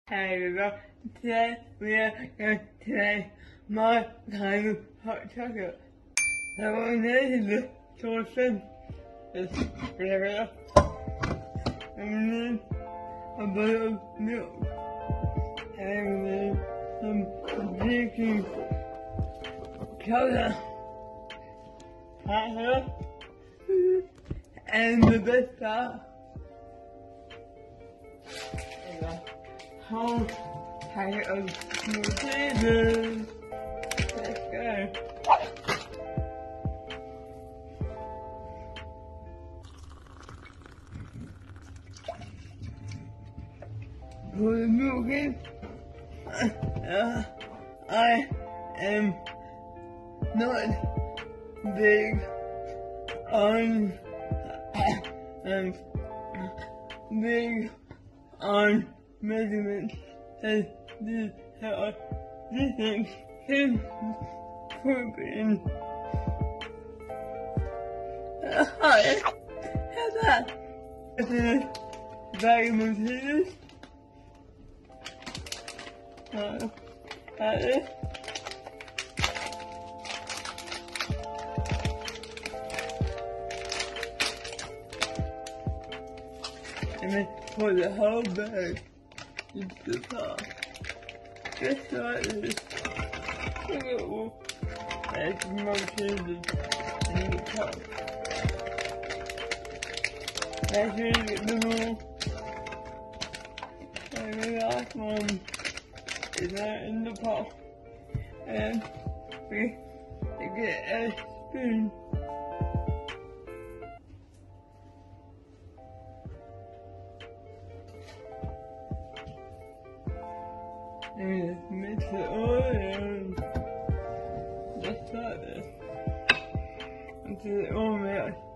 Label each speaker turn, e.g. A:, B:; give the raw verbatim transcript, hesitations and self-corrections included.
A: Hey everyone, today we are going to make Malteser Hot Chocolate. So what we need is the sauce, is whatever, and we need a bottle of milk, and we need some baking powder, right here, and the best part, there you go. Whole packet of Maltesers. Let's go. Pour the milk in. Uh, I am not big on um big on measurements, as this how this thing can put in. Uh, hi, how's that? This is a bag of Maltesers. Uh, like this. And then pour the whole bag into the pot. Just like this. Look at all that's Maltesers in the pot. Make sure you get them all. And the last one is not in the pot. And we get a spoon. And just mix it all around, just like this, until it all melts.